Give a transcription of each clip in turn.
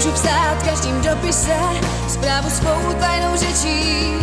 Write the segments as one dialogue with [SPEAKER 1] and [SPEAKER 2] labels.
[SPEAKER 1] Můžu psát v každým dopise zprávu svou tajnou řečí,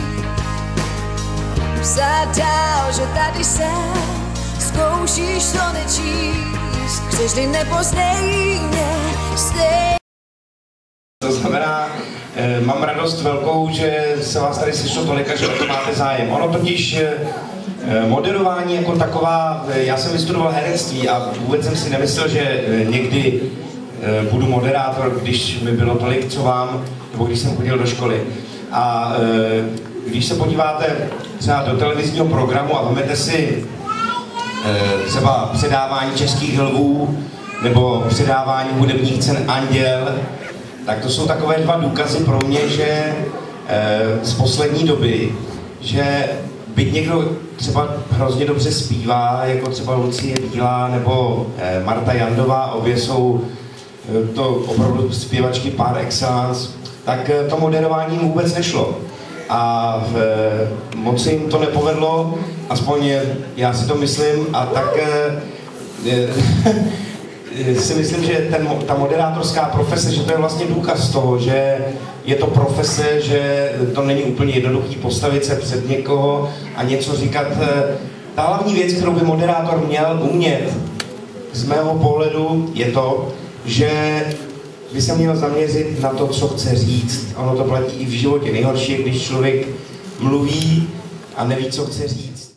[SPEAKER 1] psát dál, že tady jsem, zkoušíš to nečíst, chceš-li nepoznej mě, stej.
[SPEAKER 2] To znamená, mám radost velkou, že se vás tady slyšelo tolik a že o to máte zájem. Ono totiž moderování jako taková, já jsem vystudoval herectví a vůbec jsem si nemyslel, že někdy budu moderátor, když mi bylo tolik, co vám, nebo když jsem chodil do školy. A když se podíváte třeba do televizního programu a vezmete si třeba předávání Českých lvů nebo předávání hudebních cen Anděl, tak to jsou takové dva důkazy pro mě, že z poslední doby, že byť někdo třeba hrozně dobře zpívá, jako třeba Lucie Bílá nebo Marta Jandová, obě jsou to opravdu zpěvačky par excellence, tak to moderování vůbec nešlo. A moc se jim to nepovedlo, aspoň já si to myslím, a tak si myslím, že ta moderátorská profese, že to je vlastně důkaz toho, že je to profese, že to není úplně jednoduchý postavit se před někoho a něco říkat. Ta hlavní věc, kterou by moderátor měl umět, z mého pohledu, je to, že by se měl zaměřit na to, co chce říct. Ono to platí i v životě. Nejhorší je, když člověk mluví a neví, co chce říct.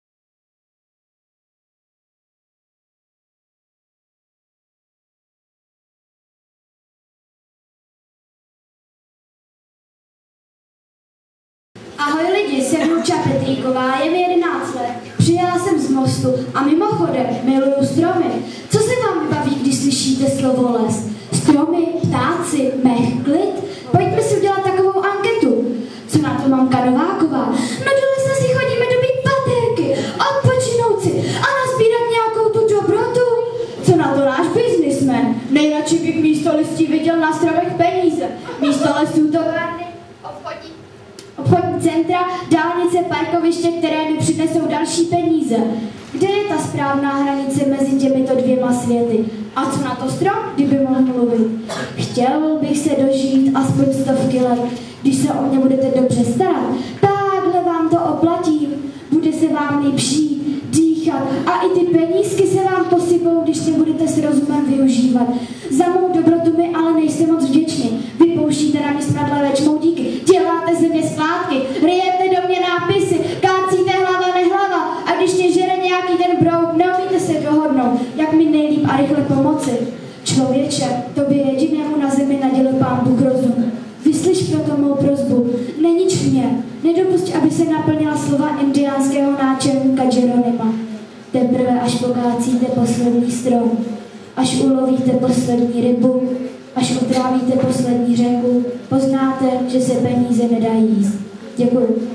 [SPEAKER 3] Ahoj lidi, jsem Luča Petríková, je mi 11 let. Přijela jsem z Mostu a mimochodem miluju stromy. Co se vám baví, když slyšíte slovo les? Stromy, ptáci, mech, klid? Pojďme si udělat takovou anketu. Co na to mamka Nováková? No do lesa si chodíme dobít patérky, odpočinout si a nazbírat nějakou tu dobrotu. Co na to náš biznismen? Nejradši bych místo listí viděl na stromech peníze. Místo lesů továrny, obchodní centra, dálnice, parkoviště, které mi přinesou další peníze. Kde je ta správná hranice mezi těmito dvěma světy? A co na to strom, kdyby mohl mluvit? Chtěl bych se dožít aspoň 100 let, když se o mě budete dobře starat. Takhle vám to oplatím, bude se vám líp žít, dýchat a i ty penízky se vám posypou, když nebudete s rozumem využívat. Za mou dobrotu mi ale nejste moc vděční. Vypouštíte na mě smradlavé čmoudíky, děláte ze mě skládky, ryjete do mě nápisy, kácíte hlava nehlava a když mě žere nějaký ten brouk, neumíte se dohodnout, jak mi nejlíp a rychle pomoci. Člověče, tobě jedinému na zemi nadělil Pán Bůh rozum. Vyslyš proto mou prosbu, nenič mě, nedopusť, aby se naplnila slova indiánského náčelníka Jeronima. Teprve až pokácíte poslední strom, až ulovíte poslední rybu, až otrávíte poslední řeku, poznáte, že se peníze nedají jíst. Děkuji.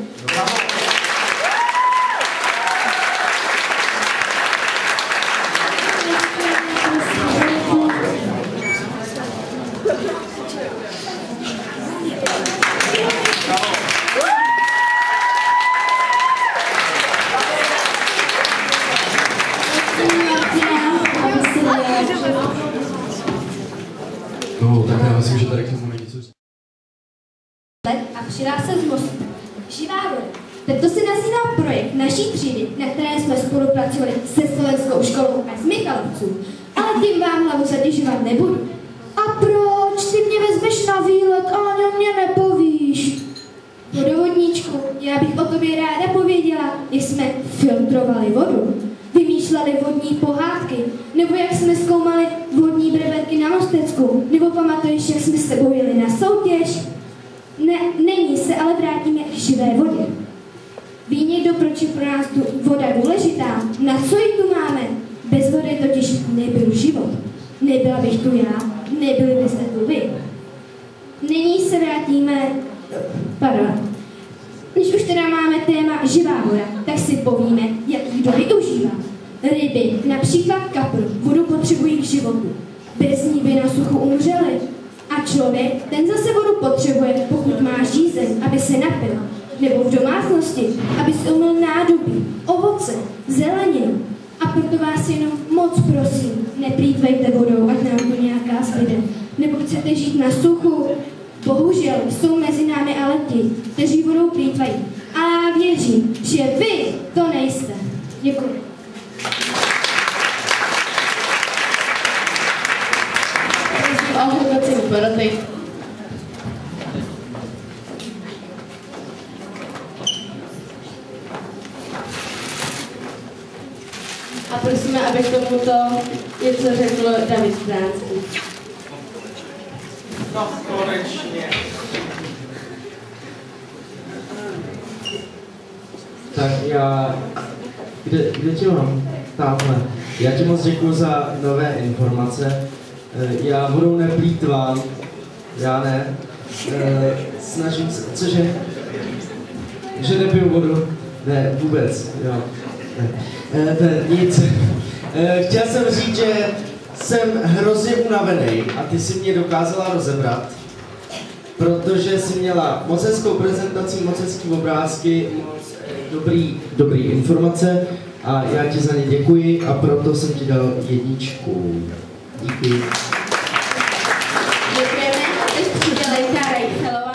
[SPEAKER 4] No, tak já myslím, že tady k tomu není co říct.
[SPEAKER 3] A přidá se z Mostu. Živá voda. Tento se nazývá projekt naší třídy, na které jsme spolupracovali se Slovenskou školou a s Michalovců. Ale tím vám hlavu zatěžovat nebudu. A proč? Ty mě vezmeš na výlet a o něm mě nepovíš. Vodovodníčku, já bych o tobě ráda pověděla, jak jsme filtrovali vodu. Vymýšleli vodní pohádky, nebo jak jsme zkoumali vodní breberky na Mostecku, nebo pamatuješ, jak jsme se bojili na soutěž? Ne, není se, ale vrátíme k živé vodě. Ví někdo, proč je pro nás voda důležitá? Na co ji tu máme? Bez vody totiž nebyl život. Nebyla bych tu já, nebyli byste tu vy. Nyní se vrátíme... Pardon. Když už teda máme téma živá voda, tak si povíme, jak ji kdo využívá. Ryby, například kapru, vodu potřebují k životu. Bez ní by na suchu umřeli. A člověk, ten zase vodu potřebuje, pokud má žízeň, aby se napil. Nebo v domácnosti, aby se umyl nádobí, ovoce, zeleninu. A proto vás jenom moc prosím, neplýtvejte vodou, ať nám to nějaká zbyde. Nebo chcete žít na suchu? Bohužel jsou mezi námi ale ti, kteří vodou plýtvají. A já věřím, že vy to nejste. Děkuji.
[SPEAKER 5] Prosím o hodnocení poroty. A prosíme, aby k tomuto něco řekl David Bránský.
[SPEAKER 6] No, konečně.
[SPEAKER 4] Tak já, kde tě mám? Tamhle. Já ti moc děkuji za nové informace. Já vodou neplýtvám. Já ne. Snažím se, cože? Že nepiju vodu? Ne, vůbec, jo. Ne, nic. Chtěl jsem říct, že jsem hrozně unavený a ty si mě dokázala rozebrat, protože jsi měla moc hezkou prezentaci, moc hezký obrázky, moc dobrý informace a já ti za ně děkuji a proto jsem ti dal 1. Díky.
[SPEAKER 5] Děkujeme. Teď přijde Lenka Rejchelová.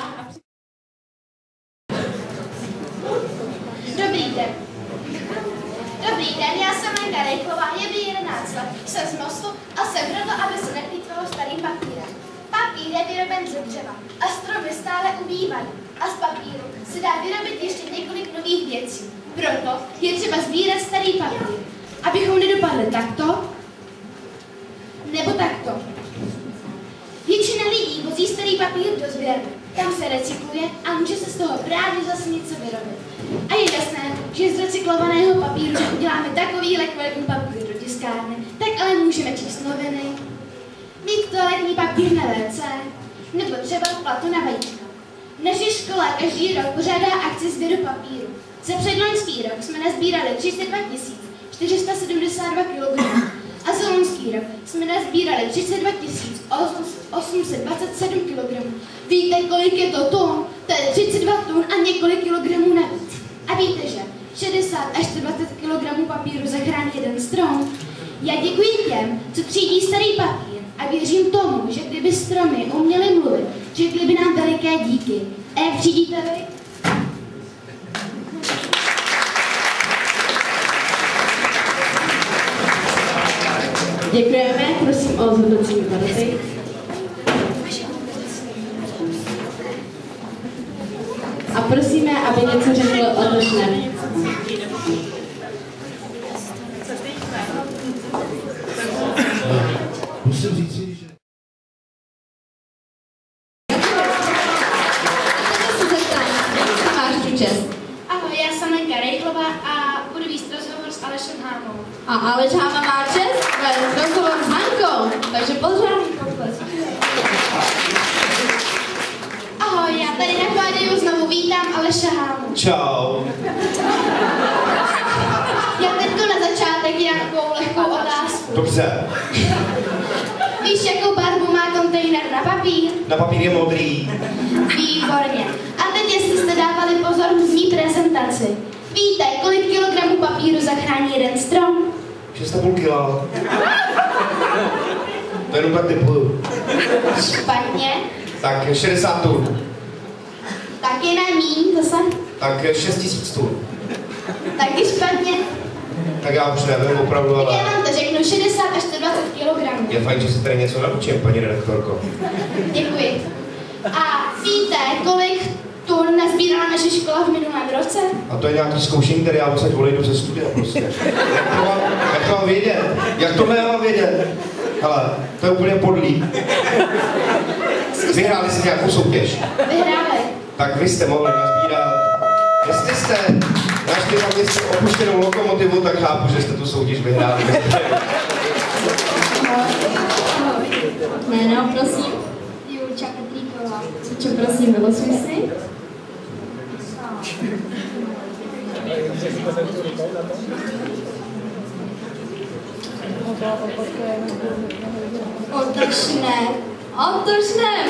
[SPEAKER 7] Dobrý den, já jsem Lenka Rejchelová, je mi 11 let, jsem z Mostu a jsem proto, aby se neplýtvalo starým papírem. Papír je vyroben ze dřeva a stromy stále ubývají. A z papíru se dá vyrobit ještě několik nových věcí. Proto je třeba sbírat starý papír, abychom nedopadli takto nebo takto. Většina lidí vozí starý papír do sběrny. Tam se recykluje a může se z toho právě zase něco vyrobit. A je jasné, že z recyklovaného papíru uděláme takovýhle kvalitní papír do tiskárny, tak ale můžeme číst noviny, mít toaletní papír na WC, nebo třeba platu na vajíčka. Naše škola každý rok pořádá akci sběru papíru. Za předloňský rok jsme nazbírali 32 472 kg a za loňský rok jsme nazbírali 32 827 kg. Víte, kolik je to tun? To je 32 tun a několik kilogramů navíc. A víte, že 60 až 120 kg papíru zachrání jeden strom? Já děkuji těm, co třídí starý papír a věřím tomu, že kdyby stromy uměly mluvit, řekli by nám veliké díky. A jak třídíte vy?
[SPEAKER 5] Děkujeme, prosím o zhodnocení poroty. A prosíme, aby něco řekl Otošnem.
[SPEAKER 4] Musím říct, že...
[SPEAKER 7] Ahoj, já jsem Lenka Rejchelová a budu víc rozhovor s Alešem Hámou.
[SPEAKER 5] A Aleš Háma má čest vést rozhovor s Hankou, takže pořádný pokles.
[SPEAKER 7] Ahoj, já tady na pódiu znovu vítám Aleše Hámu.
[SPEAKER 2] Čau.
[SPEAKER 7] Já teďko na začátek nějakou lehkou otázku.
[SPEAKER 2] Dobře.
[SPEAKER 7] Víš, jakou barvu má kontejner na papír?
[SPEAKER 2] Na papír je modrý.
[SPEAKER 7] Výborně. A teď, jestli jste dávali pozor v mý prezentaci, víte, kolik kilogramů papíru zachrání jeden strom?
[SPEAKER 2] 6,5 kg. To jenom tak typuju.
[SPEAKER 7] Špatně.
[SPEAKER 2] Tak 60 tun.
[SPEAKER 7] Taky ne míň, zase.
[SPEAKER 2] Tak 6 000 tun.
[SPEAKER 7] Taky špatně.
[SPEAKER 2] Tak já už nevím opravdu,
[SPEAKER 7] Tak
[SPEAKER 2] ale...
[SPEAKER 7] já vám to řeknu, 60 až 120 kilogramů.
[SPEAKER 2] Je fajn, že se tady něco naučím, paní redaktorko.
[SPEAKER 7] Děkuji. A víte, kolik tun nazbírala naše škola v minulém roce?
[SPEAKER 2] A to je nějaký zkoušení, které já odsaď odejdu ze studia prostě. Jak to mám vědět? Jak tohle já mám vědět? Hele, to je úplně podlý. Vyhráli jste nějakou soutěž.
[SPEAKER 7] Vyhráli.
[SPEAKER 2] Tak vy jste mohli nazbírat. Jestli jste našli na městě opuštěnou lokomotivu, tak chápu, že jste tu soutěž vyhráli.
[SPEAKER 5] Jméno, prosím.
[SPEAKER 3] Julča Petríková.
[SPEAKER 5] Čo, prosím, vylosuj si. Otočné.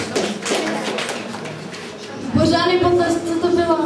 [SPEAKER 5] Pořádný potlesk, co to bylo?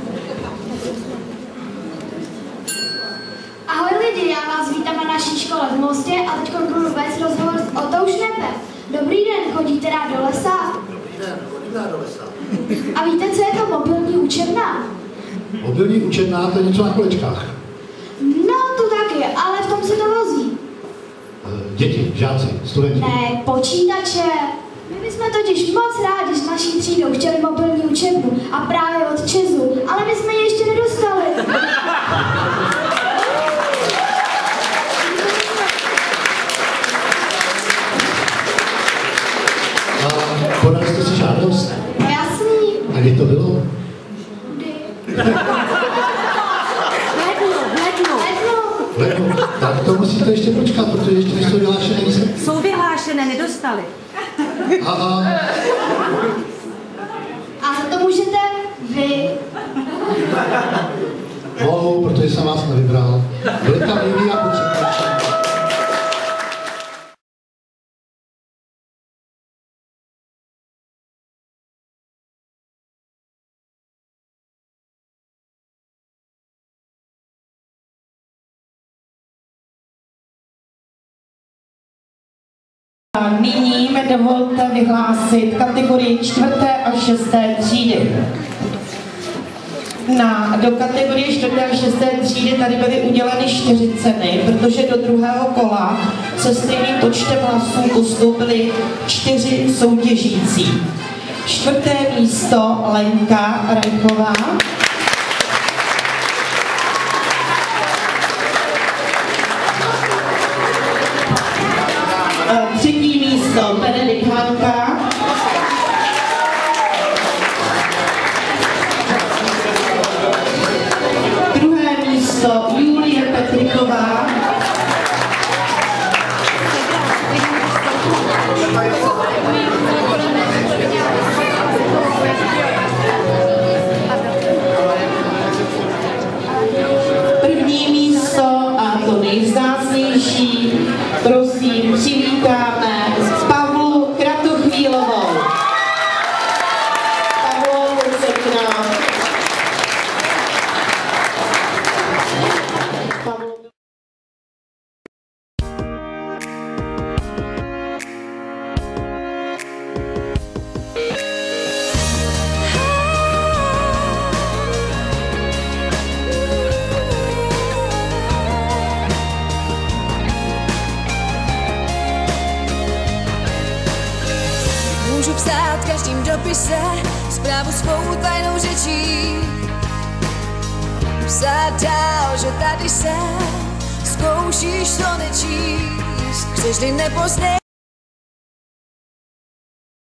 [SPEAKER 3] Ahoj lidi, já vás vítám na naší škole. v Mostě a teď budu vést rozhovor s Otou Šnepem. Dobrý den, chodíte rád do lesa?
[SPEAKER 6] Dobrý den, chodím rád do lesa.
[SPEAKER 3] A víte, co je to mobilní učebna?
[SPEAKER 6] Mobilní učebna, to je něco na kolečkách.
[SPEAKER 3] No, to taky, ale v tom se to vozí.
[SPEAKER 6] Děti, žáci, studenti.
[SPEAKER 3] Ne, počítače. My bychom totiž moc rádi s naší třídou chtěli mobilní učebnu a právě od ČEZu, ale my jsme ji ještě nedostali.
[SPEAKER 6] A podali jste si žádost?
[SPEAKER 3] Jasný.
[SPEAKER 6] A kdy to bylo?
[SPEAKER 3] Kdy?
[SPEAKER 6] V lednu. Tak to musíte ještě počkat, protože ještě nejsou vyhlášené výsledky.
[SPEAKER 8] Jsou vyhlášené, nedostali.
[SPEAKER 6] Aha.
[SPEAKER 3] A za to můžete vy.
[SPEAKER 6] Mohu, protože jsem vás nevybral. Byli tam jiný a potřebujete.
[SPEAKER 9] A nyní mi dovolte vyhlásit kategorii 4. a 6. třídy. Do kategorie 4. a 6. třídy tady byly uděleny 4 ceny, protože do druhého kola se stejným počtem hlasů postoupili 4 soutěžící. 4. místo Lenka Rajchová. 3. místo Benedikt Hanka. 2. místo Julie Petriková. 1. místo, a to nejvzácnější, prosím, přivítáme Pavlu Kratochvílovou. Pavlo, pojď k nám.
[SPEAKER 1] Můžu psát v každým dopise zprávu svou tajnou řečí. Psát dál, že tady jsem, zkoušíš to nečíst, chceš-li nepoznej.